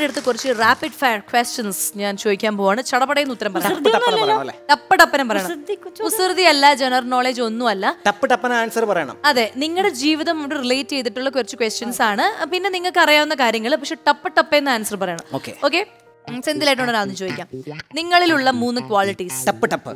സിനിയുടെ അടുത്ത് കുറച്ച് rapid fire questions ഞാൻ ചോദിക്കാൻ പോവാണ്. ചടപടയെന്ന് ഉത്തരം പറയാം. ടപ്പടപ്പനം പറയണം. കുസൃതി അല്ല, ജനറൽ നോളേജ് ഒന്നുമല്ല. ആൻസർ പറയണം. അതെ, നിങ്ങളുടെ ജീവിതം റിലേറ്റ് ചെയ്തിട്ടുള്ള കുറച്ച് ക്വസ്റ്റ്യൻസ് ആണ്. പിന്നെ നിങ്ങൾക്ക് അറിയാവുന്ന കാര്യങ്ങൾ, പക്ഷെ ടപ്പെന്ന് ആൻസർ പറയണം. ഓക്കെ, സെന്തിലായിട്ടുണ്ട് ആദ്യം ചോദിക്കാം. നിങ്ങളിലുള്ള 3 ക്വാളിറ്റീസ്. ടപ്പ്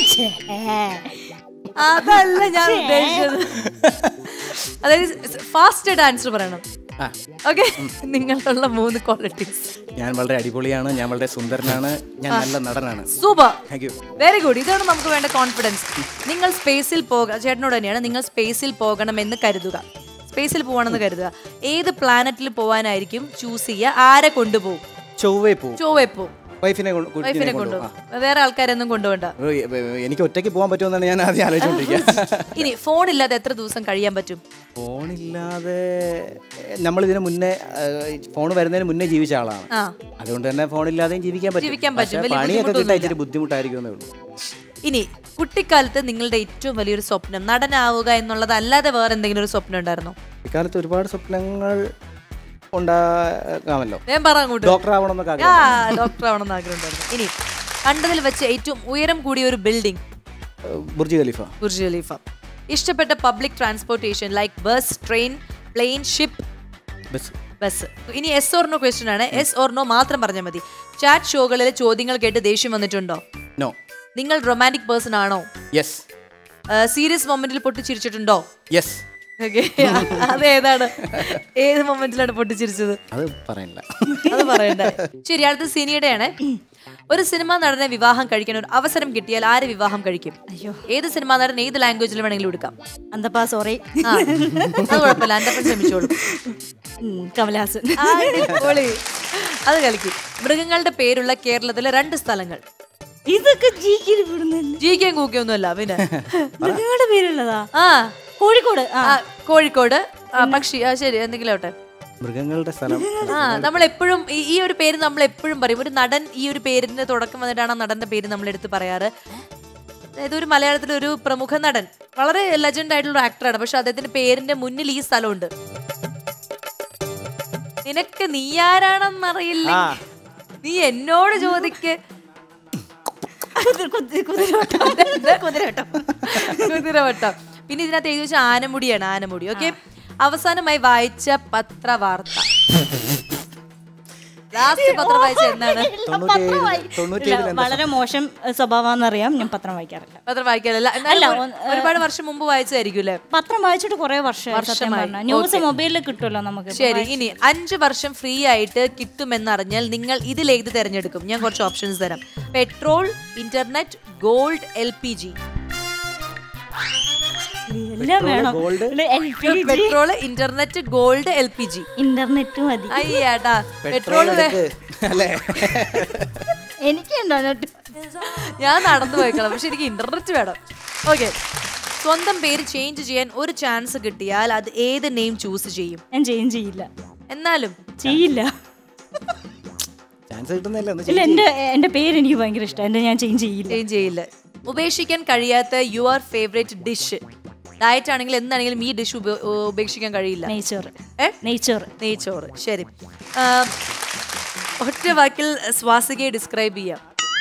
അതല്ല ഞാൻ ഉദ്ദേശിച്ചത്. അതായത് ഫാസ്റ്റ് ആയിട്ട് ആൻസർ പറയണം. ഓക്കെ, നിങ്ങളുള്ള 3 ക്വാളിറ്റീസ്. ഞാൻ വളരെ അടിപൊളിയാണ്, ഞാൻ വളരെ സുന്ദരനാണ്, ഞാൻ നല്ല നടനാണ്. Super, very good. ഇതാണ് നമുക്ക് വേണ്ട കോൺഫിഡൻസ്. നിങ്ങൾ സ്പേസിൽ ചേട്ടനോട് തന്നെയാണ്, നിങ്ങൾ സ്പേസിൽ പോകണമെന്ന് കരുതുക. സ്പേസിൽ പോകണമെന്ന് കരുതുക. ഏത് പ്ലാനറ്റിൽ പോകാനായിരിക്കും ചൂസ് ചെയ്യുക? ആരെ കൊണ്ടുപോകും? ചൊവ്വേ പോവും. വൈഫിനെ കൊണ്ടുപോകും. വേറെ ആൾക്കാരൊന്നും കൊണ്ടുപോകണ്ട. എനിക്ക് ഒറ്റയ്ക്ക് പോകാൻ പറ്റുമെന്നാണ് ഞാൻ ആദ്യം ആലോചിച്ചുകൊണ്ടിരിക്കുക. ഇനി ഫോണില്ലാതെ എത്ര ദിവസം കഴിയാൻ പറ്റും? ഫോണില്ലാതെ നമ്മളിതിന് മുന്നേ, ഫോൺ വരുന്നതിന് മുന്നേ ജീവിച്ച ആളാണ്. അതുകൊണ്ട് തന്നെ ഫോണില്ലാതെയും ജീവിക്കാൻ പറ്റും. പണിയൊക്കെ കിട്ടാൻ ഇച്ചിരി ബുദ്ധിമുട്ടായിരിക്കും. ഇനി കുട്ടിക്കാലത്ത് നിങ്ങളുടെ ഏറ്റവും വലിയൊരു സ്വപ്നം നടനാവുക എന്നുള്ളത് അല്ലാതെ വേറെ എന്തെങ്കിലും ഒരു സ്വപ്നം ഉണ്ടായിരുന്നോ? ഇക്കാലത്ത് ഒരുപാട് സ്വപ്നങ്ങൾ ഉണ്ടാകാമല്ലോ. ഡോക്ടർ ആവണമെന്ന് ആഗ്രഹമുണ്ടായിരുന്നു. ഇനി കണ്ടതിൽ വെച്ച് ഏറ്റവും ഉയരം കൂടിയ ഒരു ബിൽഡിംഗ്? Burj Khalifa. ഇഷ്ടപ്പെട്ട public transportation like bus, train, plane, ship? Bus. ഇനി എസ് ഓർ നോ ക്വസ്റ്റ്യൻ ആണ്. എസ് ഓർ നോ മാത്രം പറഞ്ഞാൽ മതി. ചാറ്റ് ഷോകളിലെ ചോദ്യങ്ങൾ കേട്ട് ദേഷ്യം വന്നിട്ടുണ്ടോ? നോ. നിങ്ങൾ റൊമാൻറ്റിക് പേഴ്സൺ ആണോ? യെസ്. സീരിയസ് മൊമെന്റിൽ പൊട്ടിച്ചിരിച്ചിട്ടുണ്ടോ? യെസ്. അതേതാണ്? ഏത് മൊമെന്റിലാണ് പൊട്ടിച്ചിരിച്ചത്? അത് പറയണ്ട. ശരി, അടുത്ത സിനിയുടെയാണ്. ഒരു സിനിമാ നടനെ വിവാഹം കഴിക്കാൻ ഒരു അവസരം കിട്ടിയാൽ ആര് വിവാഹം കഴിക്കും? ഏത് സിനിമാ നടൻ ഏത് ലാംഗ്വേജിൽ വേണമെങ്കിലും എടുക്കാം. അന്തപ്പാ സോറി, അത് കുഴപ്പമില്ല, അന്തപ്പൻ ശ്രമിച്ചോളൂ. കമലഹാസൻ. അത് കളിക്കും. മൃഗങ്ങളുടെ പേരുള്ള കേരളത്തിലെ 2 സ്ഥലങ്ങൾ. ഇതൊക്കെ ജിക്കും കൂക്കിയൊന്നുമല്ല. പിന്നെ മൃഗങ്ങളുടെ പേരുള്ളതാ? കോഴിക്കോട്. പക്ഷി, ശരി, എന്തെങ്കിലും ആവട്ടെ. മൃഗങ്ങളുടെ സ്ഥലം. നമ്മളെപ്പോഴും ഈ ഒരു പേര് നമ്മൾ എപ്പോഴും പറയും. ഒരു നടൻ ഈ ഒരു പേരിന്റെ തുടക്കം വന്നിട്ടാണ് ആ നടന്റെ പേര് നമ്മൾ എടുത്ത് പറയാറ്. അതായത് ഒരു മലയാളത്തിലെ ഒരു പ്രമുഖ നടൻ, വളരെ ലെജൻഡ് ആയിട്ടുള്ള ആക്ടറാണ്, പക്ഷെ അദ്ദേഹത്തിന്റെ പേരിന്റെ മുന്നിൽ ഈ സ്ഥലമുണ്ട്. നിനക്ക് നീ ആരാണെന്നറിയില്ല, നീ എന്നോട് ചോദിക്ക്. കുതിരവട്ടം. പിന്നെ ഇതിനകത്ത് എഴുതി വെച്ച ആനമുടിയാണ്. ആനമുടി. ഓക്കെ, അവസാനമായി വായിച്ച പത്രവാർത്ത. ലാസ്റ്റ് പത്രം വായിച്ച എന്താണ്? വളരെ മോശം സ്വഭാവമാണെന്നറിയാം, ഞാൻ പത്രം വായിക്കാറില്ല. പത്രം വായിക്കാറില്ല. ഒരുപാട് വർഷം മുമ്പ് വായിച്ചതായിരിക്കും അല്ലേ? പത്രം വായിച്ചിട്ട് കുറെ വർഷമായി. ന്യൂസ് മൊബൈലിൽ കിട്ടുമല്ലോ നമുക്ക്. ശരി, ഇനി 5 വർഷം ഫ്രീ ആയിട്ട് കിട്ടുമെന്നറിഞ്ഞാൽ നിങ്ങൾ ഇതിലേത് തിരഞ്ഞെടുക്കും? ഞാൻ കുറച്ച് ഓപ്ഷൻസ് തരാം. Petrol, internet, gold, LPG. Petrol, internet, gold, LPG. Internet മതി. അയ്യാട്ടാ, പെട്രോൾ എനിക്കുണ്ടോ? ഞാൻ നടന്നു പോയിക്കളാം, പക്ഷെ എനിക്ക് ഇന്റർനെറ്റ് വേണം. ഓക്കെ, സ്വന്തം പേര് ചേഞ്ച് ചെയ്യാൻ ഒരു ചാൻസ് കിട്ടിയാൽ അത് ഏത് നെയിം ചൂസ് ചെയ്യും? ഞാൻ ചേഞ്ച് ചെയ്യില്ല. എന്നാലും ചെയ്യില്ല. എന്റെ പേര് എനിക്ക് ഭയങ്കര ഇഷ്ടം, ഞാൻ ചേഞ്ച് ചെയ്യില്ല. ഉപേക്ഷിക്കാൻ കഴിയാത്ത യുവർ ഫേവറേറ്റ് ഡിഷ്? ഡയറ്റ് ആണെങ്കിൽ എന്താണെങ്കിലും ഈ ഡിഷ് ഉപേക്ഷിക്കാൻ കഴിയില്ല. നെയ്ച്ചോറ്. ശരി, ഒറ്റ വാക്കിൽ സ്വാസികയെ ഡിസ്ക്രൈബ് ചെയ്യാം.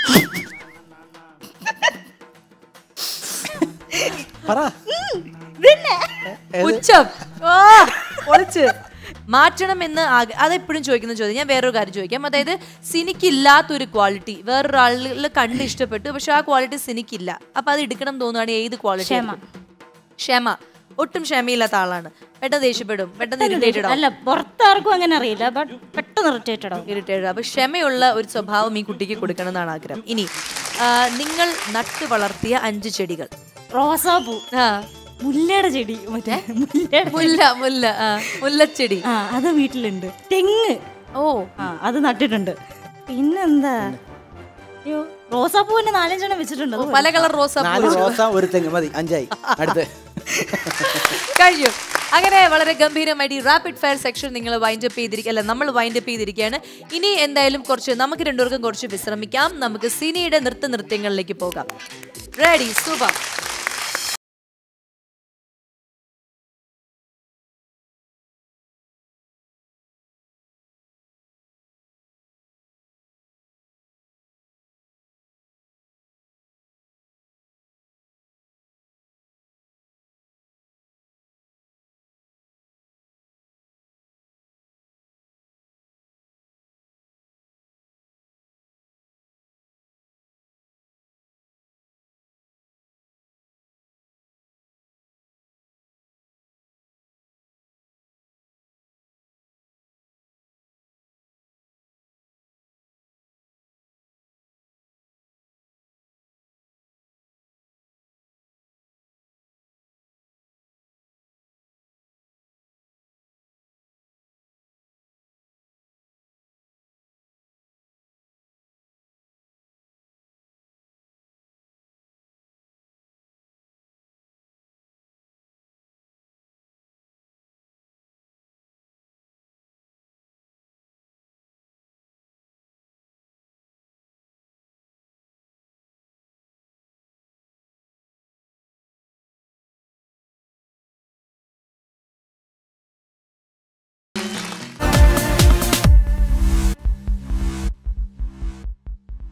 മാറ്റണമെന്ന് അതെപ്പോഴും ചോദിക്കുന്ന ചോദ്യം. ഞാൻ വേറൊരു കാര്യം ചോദിക്കാം. അതായത് സിനിക്കില്ലാത്തൊരു ക്വാളിറ്റി വേറൊരാളിൽ കണ്ട് ഇഷ്ടപ്പെട്ടു, പക്ഷെ ആ ക്വാളിറ്റി സിനിക്കില്ല, അപ്പൊ അത് എടുക്കണം തോന്നുകയാണെങ്കിൽ ഏത് ക്വാളിറ്റി? ക്ഷമ. ഒട്ടും ക്ഷമയില്ലാത്ത ആളാണ്. പെട്ടെന്ന് ദേഷ്യപ്പെടും, പെട്ടെന്ന് ഇറിറ്റേറ്റഡ് ആവും. അല്ല, പുറത്താർക്കും അങ്ങനെ അറിയില്ല, പെട്ടെന്ന് ഇറിറ്റേറ്റഡ്. അപ്പൊ ക്ഷമയുള്ള ഒരു സ്വഭാവം ഈ കുട്ടിക്ക് കൊടുക്കണം എന്നാണ് ആഗ്രഹം. ഇനി നിങ്ങൾ നട്ടു വളർത്തിയ 5 ചെടികൾ? റോസാപ്പൂ, മുല്ലയുടെ ചെടി, മുല്ലച്ചെടി അത് വീട്ടിലുണ്ട്. തെങ്ങ്, അത് നട്ടിട്ടുണ്ട്. പിന്നെന്താ, റോസാപ്പൂ തന്നെ 4-5 വെച്ചിട്ടുണ്ട്. പല കളർ റോസാപ്പൂ. ഒരു തെങ്ങ് മതി, 5ആയി. അടുത്ത് കഴിഞ്ഞു. അങ്ങനെ വളരെ ഗംഭീരമായിട്ട് ഈ റാപ്പിഡ് ഫയർ സെക്ഷൻ നിങ്ങൾ നമ്മൾ വൈൻഡ് അപ്പ് ചെയ്തിരിക്കുകയാണ്. ഇനി എന്തായാലും നമുക്ക് രണ്ടുപേർക്കും കുറച്ച് വിശ്രമിക്കാം. നമുക്ക് സിനിയുടെ നൃത്യങ്ങളിലേക്ക് പോകാം. റെഡി? സൂപ്പർ. Thank U.